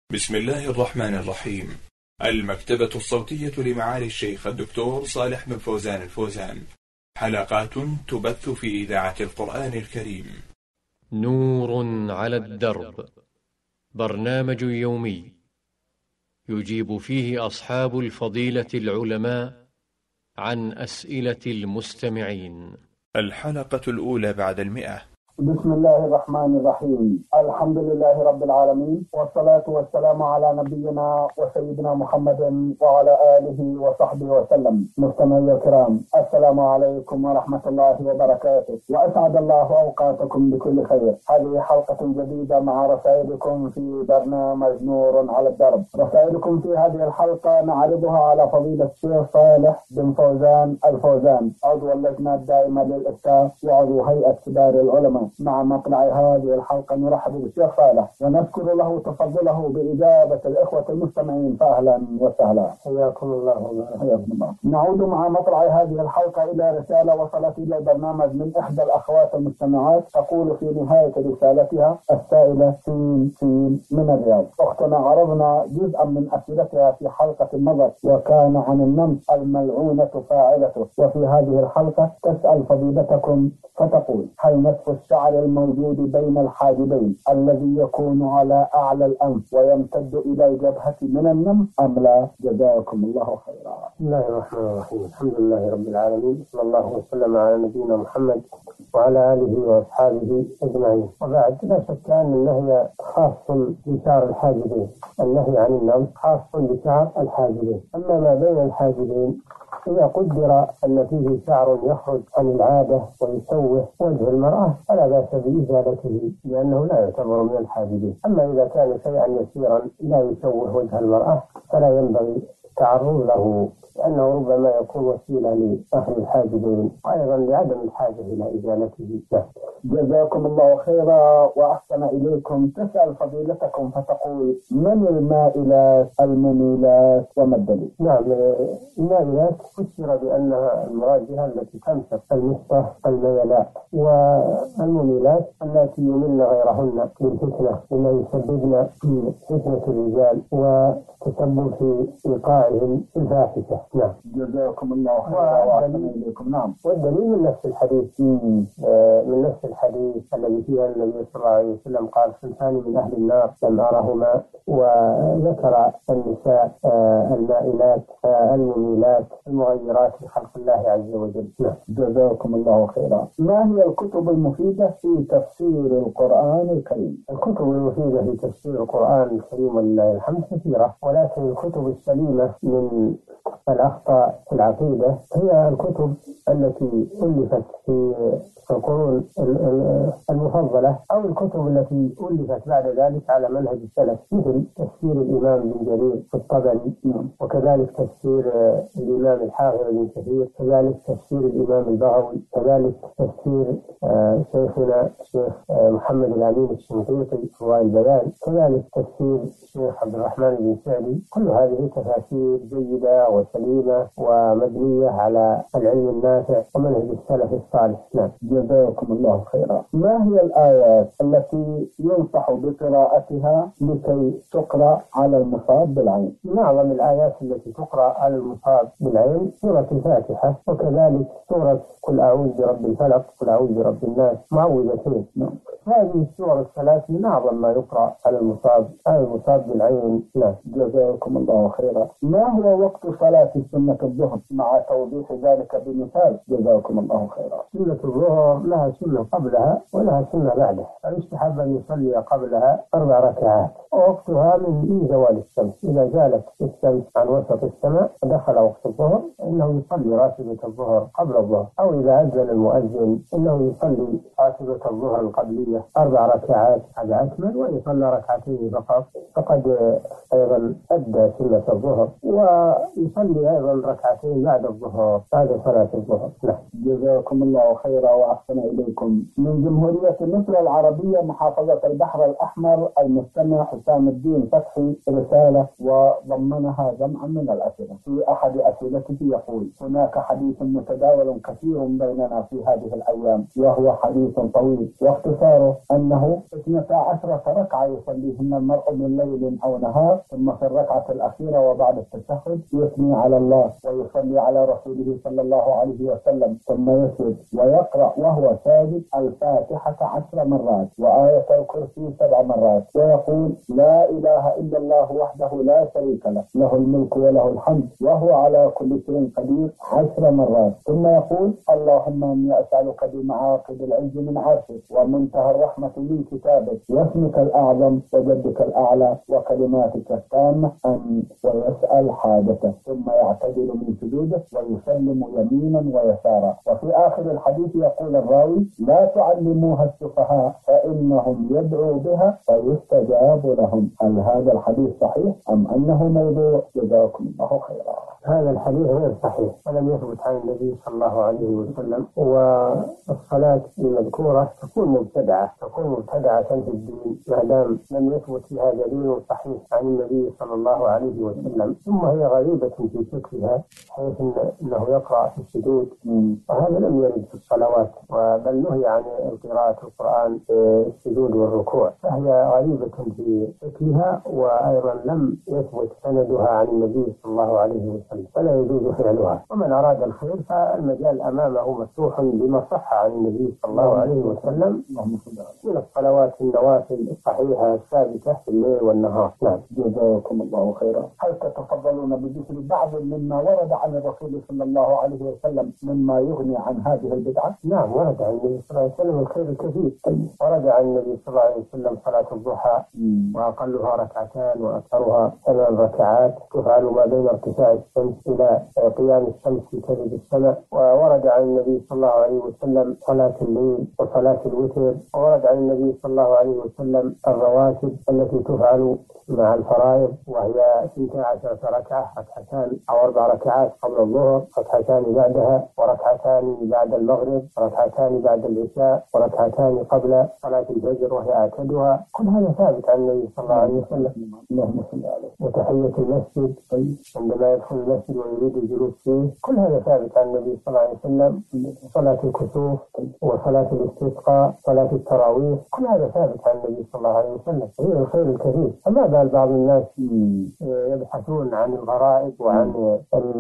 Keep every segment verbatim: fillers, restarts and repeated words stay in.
بسم الله الرحمن الرحيم. المكتبة الصوتية لمعالي الشيخ الدكتور صالح بن فوزان الفوزان، حلقات تبث في إذاعة القرآن الكريم. نور على الدرب، برنامج يومي يجيب فيه أصحاب الفضيلة العلماء عن أسئلة المستمعين. الحلقة الأولى بعد المئة. بسم الله الرحمن الرحيم. الحمد لله رب العالمين، والصلاة والسلام على نبينا وسيدنا محمد وعلى آله وصحبه وسلم. مستمعي الكرام، السلام عليكم ورحمة الله وبركاته، وأسعد الله أوقاتكم بكل خير. هذه حلقة جديدة مع رسائلكم في برنامج نور على الدرب. رسائلكم في هذه الحلقة نعرضها على فضيلة الشيخ صالح بن فوزان الفوزان، عضو اللجنة الدائمة للإفتاء وعضو هيئة كبار العلماء. مع مطلع هذه الحلقة نرحب بالشيخ صالح ونذكر له تفضله بإجابة الإخوة المستمعين، فأهلا وسهلا. حياكم الله. حياكم الله. نعود مع مطلع هذه الحلقة إلى رسالة وصلت إلى البرنامج من إحدى الأخوات المستمعات، تقول في نهاية رسالتها السائلة سين سين من الرياض: أختنا عرضنا جزءا من أسئلتها في حلقة النظر وكان عن النمس الملعونة فاعلته، وفي هذه الحلقة تسأل فضيلتكم فتقول: هل نصف الشعر الموجود بين الحاجبين الذي يكون على أعلى الأنف ويمتد إلى الجبهة من النمس أم لا؟ جزاكم الله خيرا. بسم الله الرحمن الرحيم. الحمد لله رب العالمين، صلى الله وسلم على نبينا محمد وعلى آله وأصحابه أجمعين، وبعد. لا شك أن النهي خاص بشعر الحاجبين، النهي عن النمس خاص بشعر الحاجبين. أما ما بين الحاجبين إذا قدر أن فيه شعر يخرج عن العادة ويشوه وجه المرأة فلا بأس بإزالته، لأنه لا يعتبر من الحاجبين. أما إذا كان شيئا يسيرا لا يشوه وجه المرأة فلا ينبغي التعرض له، لأنه ربما يكون وسيلة لأهل الحاجبين، وأيضا لعدم الحاجة إلى إزالته. جزاكم الله خيرا وأحسن إليكم. تسأل فضيلتكم فتقول: من المائلات المميلات وما الدليل؟ نعم، المائلات فسر بأنها المراد بها التي تمسك المسطة الميلات، والمميلات التي يملن غيرهن بالفتنة بما يسببن في فتنة الرجال وتسبب في إيقاعهم الفاحشة. نعم، جزاكم الله خيرا وأحسن إليكم. نعم، والدليل من نفس الحديث آه من نفس الحديث الذي فيه النبي صلى الله عليه وسلم قال: صنفان من أهل النار لم أرهما، وذكر النساء آه المائلات آه المميلات المغيرات لخلق الله عز وجل. نعم. جزاكم الله خيرا. ما هي الكتب المفيدة في تفسير القرآن الكريم؟ الكتب المفيدة في تفسير القرآن الكريم ولله الحمد كثيرة، ولكن الكتب السليمة من الأخطاء في العقيدة هي الكتب التي ألفت في القرون المفضلة، أو الكتب التي ألفت بعد ذلك على منهج السلف، مثل تفسير الإمام بن جرير الطبري، وكذلك تفسير الإمام الحافظ بن كثير، كذلك تفسير الإمام البغوي، كذلك تفسير شيخنا الشيخ محمد الأمين الشنقيطي في البيان، كذلك تفسير الشيخ عبد الرحمن بن سعدي. كل هذه تفاسير جيدة وسليمة ومبنية على العلم النافع ومنهج السلف الصالح. نعم. جزاكم الله خيرا. ما هي الآيات التي ينصح بقراءتها لكي تقرأ على المصاب بالعين؟ معظم الآيات التي تقرأ على المصاب بالعين سورة الفاتحة، وكذلك سورة قل أعوذ برب الفلق، قل أعوذ برب الناس، معوذتين. نعم. هذه السور الثلاث من أعظم ما يقرأ على المصاب على المصاب بالعين. نعم. جزاكم الله خيرا. ما هو وقت صلاة سنة الظهر مع توضيح ذلك بمثال؟ جزاكم الله خيرا. سنة الظهر لها سنة قبلها ولها سنة بعدها، فيستحب أن يصلي قبلها أربع ركعات، ووقتها من زوال الشمس. إذا زالت الشمس عن وسط السماء ودخل وقت الظهر إنه يصلي راتبة الظهر قبل الظهر، أو إذا أذن المؤذن إنه يصلي راتبة الظهر القبلية أربع ركعات على أكمل، ويصلي ركعتين فقط فقد أيضا أدى سنة الظهر، ويصلي ويصلي أيضا ركعتين بعد الظهر بعد صلاة الظهر. نعم. جزاكم الله خيرا وأحسن إليكم. من جمهورية مصر العربية محافظة البحر الأحمر المستمع حسام الدين فتحي رسالة وضمنها جمعا من الأسئلة. في أحد أسئلته يقول: هناك حديث متداول كثير بيننا في هذه الأيام، وهو حديث طويل واختصاره أنه اثنتا عشرة ركعة يصليهن المرء من ليل أو نهار، ثم في الركعة الأخيرة وبعد التشهد يثني على الله ويصلي على رسوله صلى الله عليه وسلم، ثم يسجد ويقرأ وهو ساجد الفاتحة عشر مرات وآية الكرسي سبع مرات، ويقول: لا إله إلا الله وحده لا شريك له، له الملك وله الحمد وهو على كل شيء قدير عشر مرات، ثم يقول: اللهم إني أسألك بمعاقد العز من عرشك ومنتهى الرحمة من كتابك واسمك الأعظم وجدك الأعلى وكلماتك التامة أن ويسأل حاجته، ثم يعتدل من سجوده ويسلم يمينا ويسارا. وفي آخر الحديث يقول الراوي: لا تعلموها السفهاء فإنهم يدعوا بها فيستجاب لهم. هل هذا الحديث صحيح أم أنه موضوع؟ جزاكم الله خيرا. هذا الحديث غير صحيح ولم يثبت عن النبي صلى الله عليه وسلم، والصلاة المذكورة تكون مبتدعة تكون مبتدعة في الدين ما دام لم يثبت فيها دليل صحيح عن النبي صلى الله عليه وسلم، ثم هي غريبة في فكرها حيث إنه يقرأ في السجود، وهذا لم يرد في الصلوات، بل نهي عن قراءة القرآن في السجود والركوع، فهي غريبة في فكرها، وأيضا لم يثبت سندها عن النبي صلى الله عليه وسلم، فلا يجوز فعلها. ومن أراد الخير فالمجال أمامه مفتوح بما صح عن النبي صلى الله عليه وسلم من الصلوات النوافل الصحيحة الثابتة في الليل والنهار. نعم. جزاكم الله خيرا. هل تتفضلون بذكر بعض مما ورد عن الرسول صلى الله عليه وسلم مما يغني عن هذه البدعة؟ نعم، ورد عن النبي صلى الله عليه وسلم الخير الكثير. ورد عن النبي صلى الله عليه وسلم صلاة الضحى وأقلها ركعتان وأكثرها ثمان ركعات تفعل ما بين ارتفاع الشمس إلى قيام الشمس في كبد السماء. وورد عن النبي صلى الله عليه وسلم صلاة الليل وصلاة الوتر. وورد عن النبي صلى الله عليه وسلم الرواتب التي تفعل مع الفرائض، وهي اثنتا عشرة ركعة، ركعتان أو أربع ركعات قبل الظهر، ركعتان بعدها، وركعتان بعد المغرب، وركعتان بعد العشاء، وركعتان قبل صلاة الفجر وهي أعتدها. كل هذا ثابت عن النبي صلى الله عليه وسلم. اللهم صل عليه. وتحية المسجد عندما يدخل المسجد ويريد الجلوس فيه، كل هذا ثابت عن النبي صلى الله عليه وسلم. صلاة الكسوف وصلاة الاستسقاء، صلاة التراويح، كل هذا ثابت عن النبي صلى الله عليه وسلم. هي الخير الكثير. فما بال بعض الناس يبحثون عن الغرائب وعن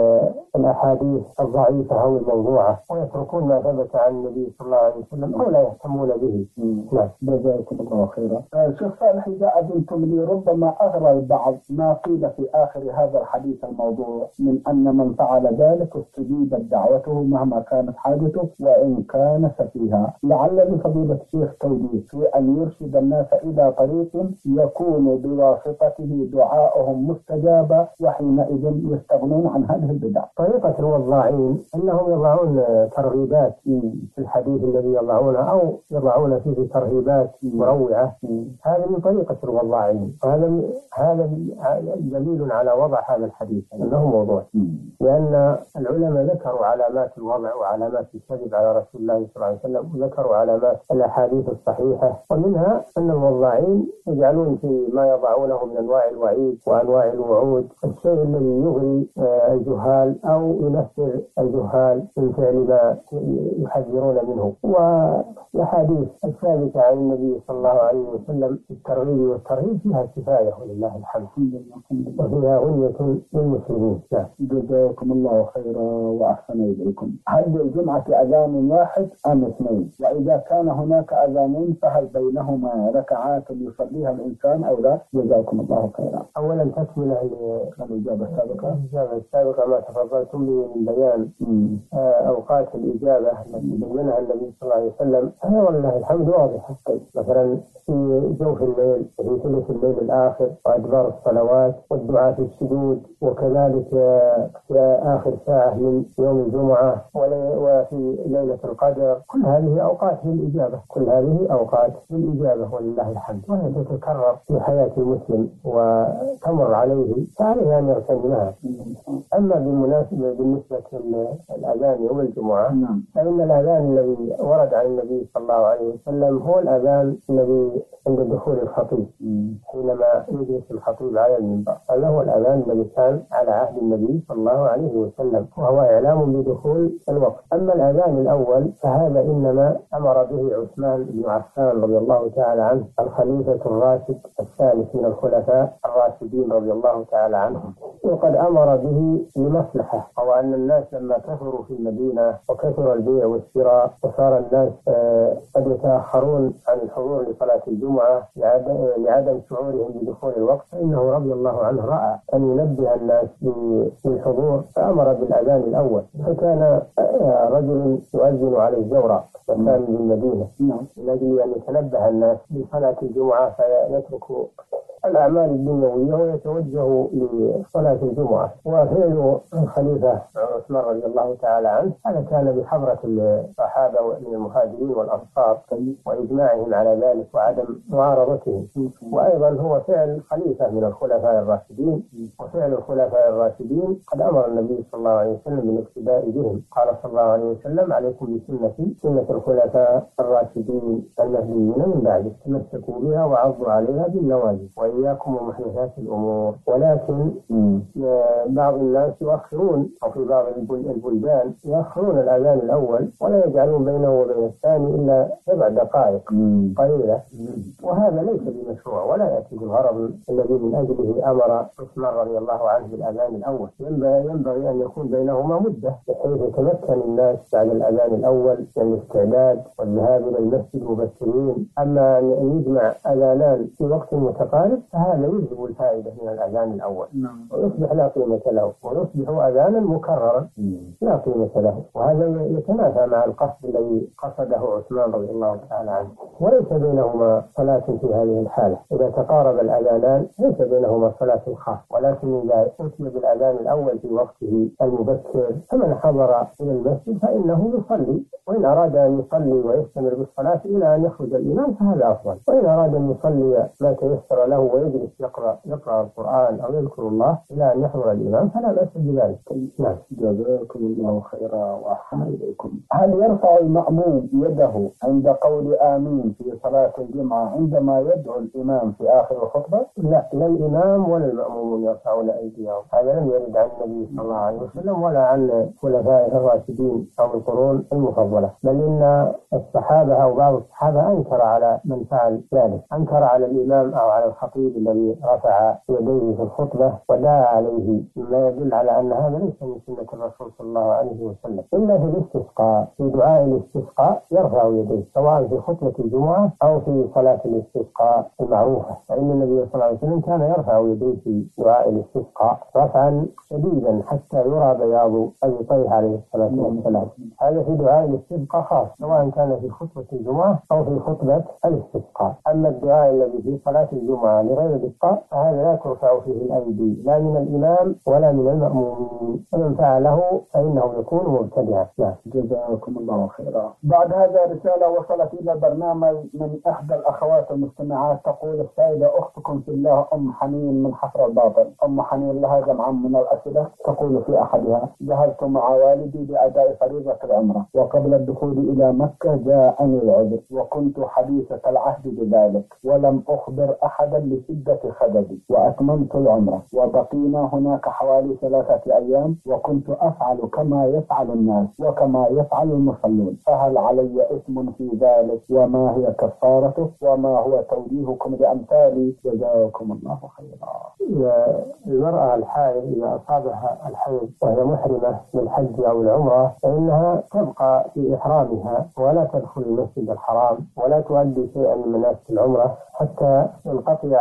الأحاديث الضعيفة أو الموضوعة ويتركون ما ثبت عن النبي صلى الله عليه وسلم أو لا يهتمون به. نعم. جزاكم الله خيرا. شيخ صالح، إذا أذنتم لي، ربما أغرى البعض ما قيل في آخر هذا الحديث الموضوع من أن من فعل ذلك استجيبت دعوته مهما كانت حاجته وإن كان سفيها. لعل لفضيلة الشيخ توجيه في أن يرشد الناس إلى طريق يكون بواسطته دعاؤهم مستجابا، وحينئذ يستغنون عن هذه البدع. طريقة الوضاعين أنهم يضعون ترغيبات في الحديث الذي يضعونه أو يضعون فيه ترغيبات مروعة. هذا من طريقة الوضاعين، وهذا هذا دليل على وضع هذا الحديث أنه موضوع، لأن العلماء ذكروا علامات الوضع وعلامات الكذب على رسول الله صلى الله عليه وسلم، وذكروا علامات الأحاديث الصحيحة، ومنها أن الوضاعين يجعلون في ما يضعونه من أنواع الوعيد وأنواع الوعود الشيء الذي يغري الجهال أو ينفر الجهال من فعل ما يحذرون منه. والأحاديث الثابتة عن النبي صلى الله عليه وسلم في الترغيب والترهيب فيها كفاية ولله الحمد، وفيها غنية للمسلمين. جزاكم الله خيرا وأحسن إليكم. هل للجمعة أذان واحد أم اثنين؟ وإذا كان هناك أذانين فهل بينهما ركعات يصليها الإنسان أو لا؟ جزاكم الله خيرا. أولا تكملة الإجابة السابقة الإجابة السابقة ما تفضلتم به من بيان أوقات الإجابة التي بينها النبي صلى الله عليه وسلم، هي والله الحمد واضحة. مثلا في جوف الليل وفي ثلث الليل الآخر وأدبار الصلوات والدعاء في السجود، وكذلك في آخر ساعة من يوم الجمعة وفي ليلة القدر، كل هذه أوقات للإجابة، كل هذه أوقات للإجابة ولله الحمد، وهي تتكرر في حياة المسلم وتمر عليه فعليه أن يغتنمها. أما بالمناسبة بالنسبة للأذان يوم الجمعة فإن الأذان الذي ورد عن النبي صلى الله عليه وسلم هو الأذان الذي عند دخول الخطيب، حينما يجلس الخطيب على المنبر، هذا هو الأذان الذي كان على عهد النبي صلى الله عليه وسلم، وهو إعلام بدخول الوقت. أما الأذان الأول فهذا إنما أمر به عثمان بن عفان رضي الله تعالى عنه، الخليفة الراشد الثالث من الخلفاء الراشدين رضي الله تعالى عنهم، وقد أمر به لمصلحة، أو أن الناس لما كثروا في المدينة وكثر البيع والشراء وصار الناس قد يتأخرون عن الحضور لصلاة الجمعة لعدم شعورهم بدخول الوقت، فإنه رضي الله عنه رأى أن ينبه الناس بالحضور فأمر بالأذان الأول. فكان رجل يؤذن على الزورق وكان بالمدينة من أجل أن يتنبه الناس لصلاة الجمعة فيتركوا الأعمال الدنيوية ويتوجهوا لصلاة الجمعة. وفعل الخليفة عثمان رضي الله تعالى عنه هذا كان بحضرة الصحابة من المهاجرين والأنصار وإجماعهم على ذلك وعدم معارضتهم، وأيضا هو فعل خليفة من الخلفاء الراشدين، وفعل الخلفاء الراشدين قد أمر النبي صلى الله عليه وسلم بالاقتداء بهم، قال صلى الله عليه وسلم: عليكم بسنتي سنة الخلفاء الراشدين المهديين من بعد، تمسكوا بها وعضوا عليها بالنواجذ وإياكم ومحدثات الأمور. ولكن بعض الناس يؤخرون، أو في بعض البلدان يؤخرون الأذان الأول ولا يجعلون بينه وبين الثاني إلا سبع دقائق قليلة، وهذا ليس بمشروع ولا يأتي بالغرض الذي من أجله أمر عثمان رضي الله عنه بالأذان الأول. ينبغي أن يكون بينهما مدة بحيث يتمكن الناس بعد الأذان الأول من الاستعداد والذهاب إلى المسجد مبكرين. أما أن يجمع أذانان في وقت متقارب فهذا يجلب الفائدة من الأذان الأول ويصبح لا قيمة له، ويصبح أذانا مكررا لا قيمة له، وهذا يتنافى مع القصد الذي قصده عثمان رضي الله تعالى عنه. وليس بينهما صلاة في هذه الحالة، إذا تقارب الأذانان ليس بينهما صلاة خاصة، ولكن إذا أتي بالأذان الأول في وقته المبكر فمن حضر إلى المسجد فإنه يصلي، وإن أراد أن يصلي ويستمر بالصلاة إلى أن يخرج الإمام فهذا أفضل، وإن أراد أن يصلي ما تيسر له ويجلس يقرأ يقرأ القرآن أو يذكر الله إلى أن يحضر الإمام فلا بأس بذلك. نعم، جزاكم الله خيرا وأحسن إليكم. هل يرفع المأموم يده عند قول آمين في صلاة الجمعة عندما يدعو الإمام في آخر الخطبة؟ لا، لا الإمام ولا المأموم يرفعون أيديهم، هذا لم يرد عن النبي صلى الله عليه وسلم ولا عن خلفاء الراشدين أو القرون المفضلة، بل إن الصحابة أو بعض الصحابة أنكر على من فعل ذلك، أنكر على الإمام أو على الخطيب الذي رفع يديه في الخطبة ودعا عليه، مما يدل على أن هذا ليس من سنة الرسول صلى الله عليه وسلم. إلا في الاستسقاء، في دعاء الاستسقاء يرفع يديه سواء في خطبة الجمعة أو في صلاة الاستسقاء المعروفة، فإن النبي صلى الله عليه وسلم كان يرفع يديه في دعاء الاستسقاء رفعا شديدا حتى يرى بياض أبطيه عليه الصلاة والسلام. هذا في دعاء الاستسقاء خاص سواء كان في خطبة الجمعة أو في خطبة الاستسقاء. أما الدعاء الذي في صلاة الجمعة لغير الاستسقاء فهذا لا ترفع فيه الأيدي لا من الإمام ولا من المأمومين، ومن فعله فإنه يكون مبتدعا. نعم، جزاكم الله خيرا. بعد هذا رسالة وصلت إلى برنامج من إحدى الأخوات المستمعات، تقول السائدة أختكم في الله أم حنين من حفر الباطن. أم حنين لها جمعا من الأسئلة، تقول في أحدها: ذهبت مع والدي لأداء فريضة العمرة، وقبل الدخول إلى مكة جاءني العذر وكنت حديثة العهد بذلك، ولم أخبر أحدا لشدة خددي، وأتممت العمرة وبقينا هناك حوالي ثلاثة أيام، وكنت أفعل كما يفعل الناس وكما يفعل المصلون، فهل علي إثم في ذلك؟ وما هي كفارته؟ وما هو توجيهكم لأمثالي؟ جزاكم الله خيرا. المرأة الحائض إذا أصابها الحيض وهي محرمة بالحج أو العمرة فإنها تبقى في إحرامها ولا تدخل المسجد الحرام ولا تؤدي شيئا من مناسك العمرة حتى ينقطع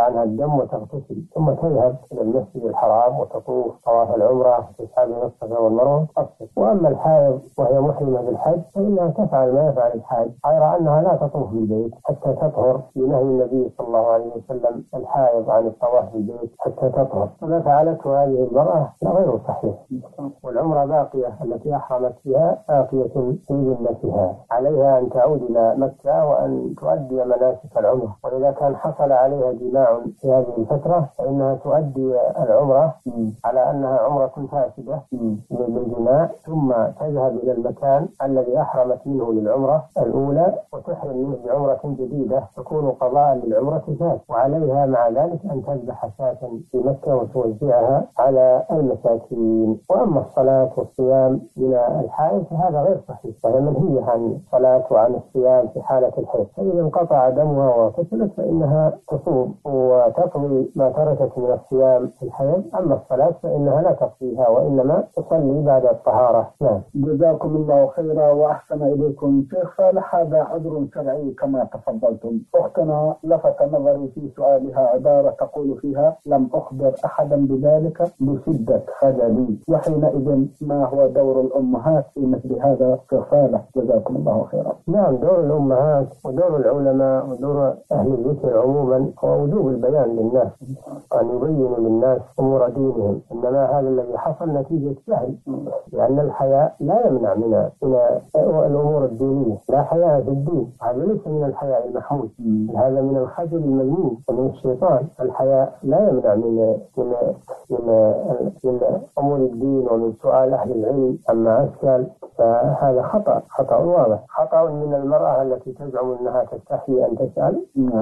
عنها الدم وتغتسل، ثم تذهب إلى المسجد الحرام وتطوف طواف العمرة وتسعى بين الصفا والمروة وتقصر. وأما الحائض وهي محرمة بالحج فإنها تفعل ما يفعل الحاج، غير أنها لا تطوف بالبيت حتى تطهر، لنهي النبي صلى الله عليه وسلم الحائض عن الطواف بالبيت حتى تطهر، فما فعلته هذه المرأة لا غير صحيح. والعمرة باقية التي أحرمت بها باقية في ذمتها، عليها أن تعود إلى مكة وأن تؤدي مناسك العمرة. وإذا كان حصل عليها جماع في هذه الفترة فإنها تؤدي العمرة على أنها عمرة فاسدة بالجماع، ثم تذهب إلى المكان الذي أحرمت منه للعمرة الأولى وتحرم منه بعمرة جديدة تكون قضاء للعمرة الثانية، وعليها مع ذلك أن تذبح شاة في مكة وتوزعها على المساكين. وأما الصلاة والصيام من الحائض فهذا غير صحيح، وهي منهية عن الصلاة وعن الصيام في حالة الحيض، فإذا انقطع دمها وفصلت فإنها تصوم وتقضي ما تركت من الصيام في الحيض. أما الصلاة فإنها لا تقضيها وإنما تصلي بعد الطهارة. نعم. جزاكم الله خيرا وأحسن إليكم شيخ صالح. هذا عذر شرعي كما تفضلتم. أختنا لفت نظري في سؤالها عبارة تقول فيها: لم أخبر أحدا بذلك لشدة خجلي، وحينئذ ما هو دور الأمهات في مثل هذا شيخ صالح؟ جزاكم الله خيرا. نعم، دور الأمهات ودور العلماء ودور أهل الذكر عموما هو وجوب البيان للناس، أن يبينوا للناس أمور دينهم، إنما هذا الذي حصل نتيجة جهل، لأن الحياء لا يمنع من الأمور الدينية، لا حياء في الدين، هذا ليس من الحياء المحمود، هذا من الخجل المذموم ومن الشيطان. الحياء لا يمنع من من من, من أمور الدين ومن سؤال أهل العلم عما أشكال، فهذا خطأ خطأ واضح، خطأ من المرأة التي تزعم أنها تستحي أن تسأل،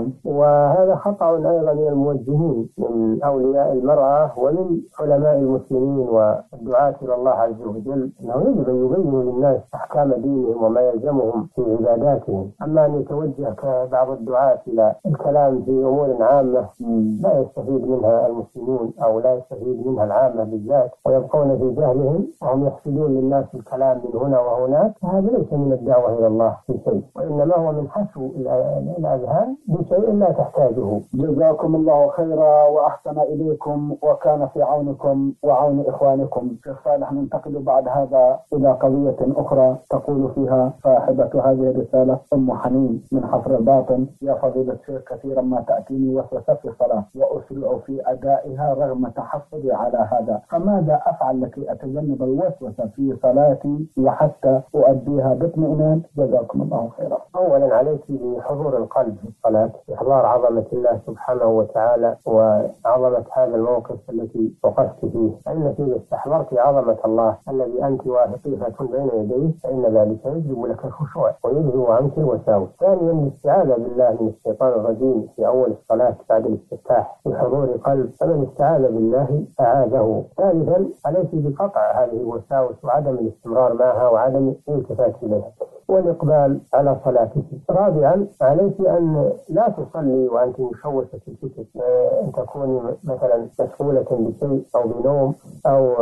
وهذا خطأ أيضا من الموجهين من أولياء المرأة ومن علماء المسلمين والدعاة إلى الله عز وجل، أنه يجب أن يبينوا للناس أحكام دينهم وما يلزمهم في عباداتهم. أما أن يتوجه كبعض الدعاة إلى الكلام في أمور عامة لا يستفيد منها المسلمون أو لا يستفيد منها العامة بالذات، ويبقون في جهلهم وهم يحسدون للناس الكلام من هنا وهناك، فهذا ليس من الدعوة إلى الله في شيء، وإنما هو من حشو الأذهان بشيء لا تحتاجه. جزاكم الله خيرا وأحسن إليكم وكان في عونكم وعون إخوانكم. شيخ صالح، ننتقل بعد هذا إلى قضية أخرى تقول فيها صاحبة هذه الرسالة أم حنين من حفر الباطن: يا فضيلة الشيخ، كثيرا ما تأتيني وسوسة في الصلاة وأسرع في أدائها رغم تحفظي على هذا، فماذا أفعل لكي أتجنب الوسوسة في صلاتي وحتى أؤديها باطمئنان؟ جزاكم الله خيرا. أولا عليك بحضور القلب في الصلاة، إحضار عظمة الله سبحانه وتعالى وعظمة هذا الموقف التي وقفت فيه، فإنك إذا استحضرت عظمة الله الذي أنت واقفة بين يديه فإن ذلك يجلب لك الخشوع ويذهب عنك الوساوس. ثانيا الاستعاذة بالله من الشيطان الرجيم في أول الصلاة بعد الاستفتاح بحضور قلب، فمن استعاذ بالله أعاذه. ثالثا عليك بقطع هذه الوساوس وعدم الاستمرار معها وعدم الالتفات إليها والإقبال على صلاتك. رابعا عليك أن لا تصلي وأنت مشوشة الفكر، أن تكوني مثلا مشغولة بشيء أو بنوم أو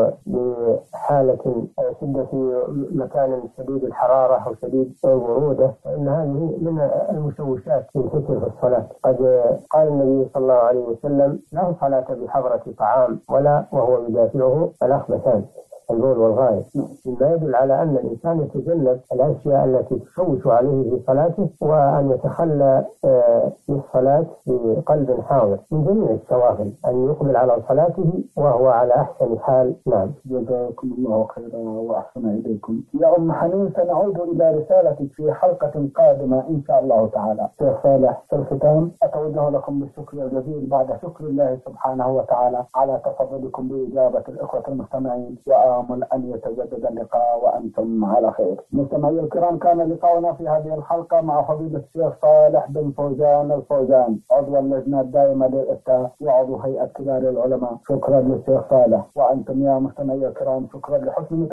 بحالة شدة في مكان شديد الحرارة أو شديد البرودة، فإن هذه من المشوشات في الفكر في الصلاة. قد قال النبي صلى الله عليه وسلم: لا صلاة بحضرة طعام ولا وهو يدافعه الأخبثان، البول والغائط، مما يدل على أن الإنسان يتجنب الأشياء التي تشوش عليه في صلاته، وأن يتخلى بالصلاة بقلب حاضر من جميع الشواغل، أن يقبل على صلاته وهو على أحسن حال. نعم. جزاكم الله خيرا وأحسن إليكم. يا أم حنين، سنعود إلى رسالتك في حلقة قادمة إن شاء الله تعالى. شيخ صالح، في الختام أتوجه لكم بالشكر الجزيل بعد شكر الله سبحانه وتعالى على تفضلكم بإجابة الإخوة المستمعين، وآمل أن يتجدد اللقاء وأنتم على خير. مستمعي الكرام، كان لقاؤنا في هذه الحلقة مع فضيلة الشيخ صالح بن فوزان الفوزان، عضو اللجنة الدائمة للإفتاء وعضو هيئة كبار العلماء. شكرا للشيخ صالح، وأنتم يا مستمعي الكرام شكرا لحسن